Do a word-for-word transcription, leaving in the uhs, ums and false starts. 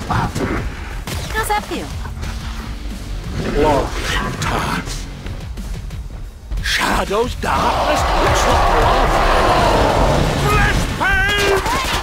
How's that feel? Love Hunter. Shadows, darkness, looks like love. Flesh pain!